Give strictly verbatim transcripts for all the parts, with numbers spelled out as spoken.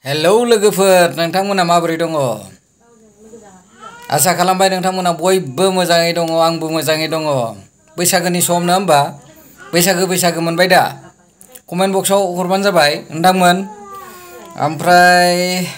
hello लोगोफोर नोंथांमोना माबोरै दङ आसा खालामबाय नोंथांमोना बयबो मोजाङै दङ आंबो मोजाङै दङ बैसागोनि सम ना होमबा बैसागो बैसागो मोनबाय दा कमेन्ट बक्सआव हरबानो जाबाय नोंथांमोन ओमफ्राय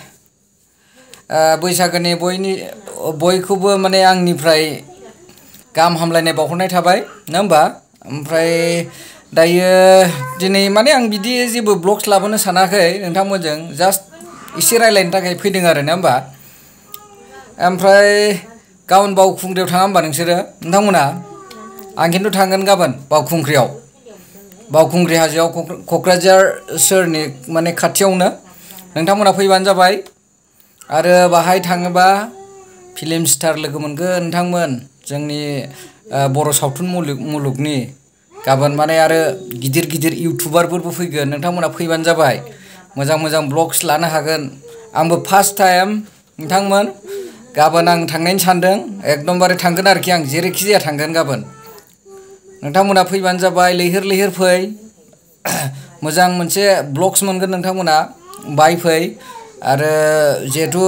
बैसागोनि बयनि बयखौबो माने आंनिफ्राय गाहाम हामलायनाय बावहरनाय थाबाय ना होमबा ओमफ्राय दायो दिनै माने आं बिदि जेबो ब्लग्स लाबोनो सानाखै नोंथांमोनजों जास्ट एसे रायलायनो थाखाय फैदों आरो ना होमबा ओमफ्राय गाबोन बावखुंग्रियाव थाङा होमबा नोंसोरो नोंथांमोना आं खिन्थु थांगोन गाबोन बावखुंग्रियाव बावखुंग्रि हाजोआव क'क्राझार सोहोरनि माने खाथियावनो नोंथांमोना फैबानो जाबाय आरो बाहाय थाङोबा फिल्म स्टार लोगो मोनगोन नोंथांमोन जोंनि बर' सावथुन मुलुगनि गाबोन माने आरो गिदिर गिदिर इउटुबारफोरबो फैगोन नोंथांमोना फैबानो जाबाय मोजां मोजां ब्लग्स लानो हागोन आंबो फार्स्ट टाइम नोंथांमोन गाबोन आं थांनायनि सानदों एकदमबारे थांगोन आरोखि आं जेरैखि जाया थांगोन गाबोन नोंथांमोना फैबानो जाबाय लैहोर लैहोर फै मोजां मोनसे ब्लग्स मोनगोन नोंथांमोना बाय फै आरो जिहेथु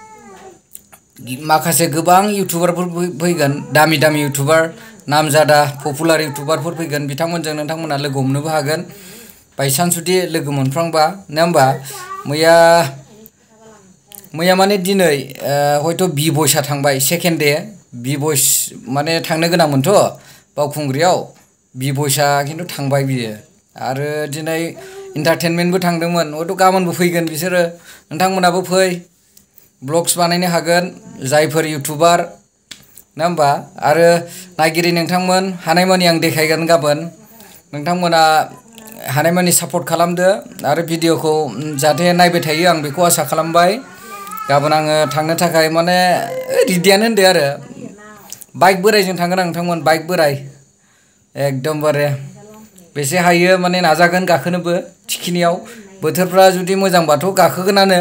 माखासे गोबां इउटुबारफोर फैगोन दामि दामि इउटुबार नामजादा पपुलार इउटुबारफोर फैगोन बिथांमोनजों नोंथांमोना लोगो हमनोबो हागोन बायसान्स जुदि लोगो मोनफ्रांबा नङा होमबा मैया मैया माने दिनै हयथ' बि बयसआ थांबाय सेकेन्ड दे बि बयस माने थांनो गोनांमोनथ' बावखुंग्रियाव बि बयसआ खिन्थु थांबाय बियो आरो दिनै इन्टारटेनमेन्टबो थांदोंमोन हयथ' गाबोनबो फैगोन बिसोरो नोंथांमोनाबो फै ब्लग्स बानायनो हागोन जायफोर इउटुबार ना होमबा आरो नायगिरि नोंथांमोन हानायमानि आं देखायगोन गाबोन नोंथांमोना हानायमानि सापर्ट खालामदो आरो भिडिअखौ जाहाथे नायबाय थायो आं बेखौ आसा खालामबाय गाबोन आङो थांनो थाखाय माने रेडियानो होनदो आरो बाइक बोराइजों थांगोन आं नोंथांमोन बाइक बोराइ एकदमबारे बेसे हायो माने नाजागोन गाखोनोबो थिखिनियाव बोथोरफ्रा जुदि मोजांबाथ' गाखोगोनानो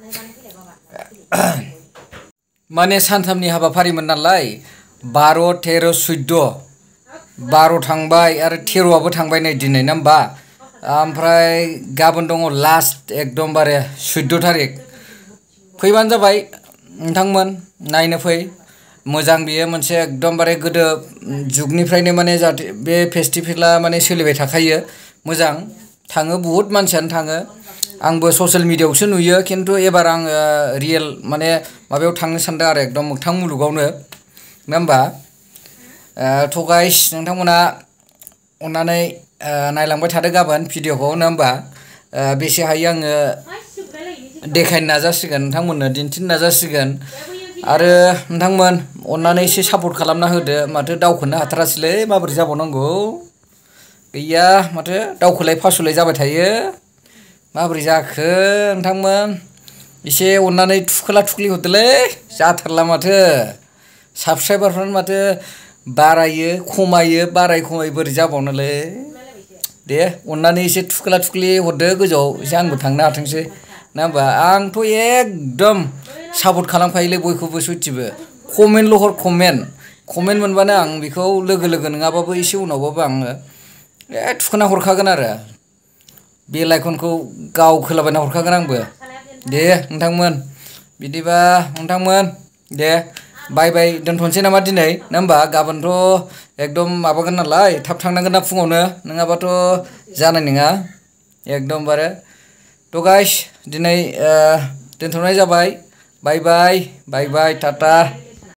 माने सानथामनि हाबाफारिमोन नालाय बार' तेर' सैद्द बार' थांबाय आरो तेर'आबो थांबाय नै दिनै ना होमबा ओमफ्राय गाबोन दङ लास्ट एकदमबारे सैद्द थारिख फैबानो जाबाय नोंथांमोन नायनो फै मोजां बियो मोनसे एकदमबारे गोदो जुगनिफ्रायनो माने जाहाथे बे फेस्टिभेला माने सोलिबाय थाखायो मोजां थाङो बुहुत मानसियानो थाङो आंबो ससियेल मिडियायावसो नुयो खिन्थु एबार आङो रियेल माने माबायाव थांनो सानदों आरो एकदम मोगथां मुलुगावनो नङा होमबा थ' गाइस नोंथांमोना अननानै नायलांबाय थादो गाबोन भिडिअखौ नङा होमबा बेसे हायो आङो देखायनो नाजासिगोन नोंथांमोननो दिन्थिनो नाजासिगोन आरो नोंथांमोन अननानै एसे सापर्ट खालामना होदो माथो दावखोनो हाथारासैलै माबोरै जाबावनांगौ गैया माथो दावखोलाय फास'लाय जाबाय थायो माबोरै जाखो नोंथांमोन एसे अननानै थुखोला थुखलि हरदोलै जाथारला माथो साबसक्राइबारफ्रानो माथो बारायो खमायो बाराय खमाय बोरै जाबावनोलै दे अननानै एसे थुखोला थुखलि हरदो गोजौआव एसे आंबो थांनो हाथोंसै ना होमबा आंथ' एकदम सापर्ट खालामखायोलै बयखौबो सयथिबो कमेन्टल' हर कमेन्ट कमेन्ट मोनबानो आं बेखौ लोगो लोगो नङाबाबो एसे उनावबाबो आङो ए थुखोना हरखागोन आरो बेल आइकनखौ गावखोलाबायना हरखागोन आंबो दे नोंथांमोन बिदिबा नोंथांमोन दे बाय बाय दोनथ'नोसै नामा दिनै ना होमबा गाबोनथ' एकदम माबागोन नालाय थाब थांनांगोन ना फुङावनो नङाबाथ' जानाय नङा एकदमबारे थ' गाइस दिनै दोनथ'नाय जाबाय बाय बाय बाय बाय टाटा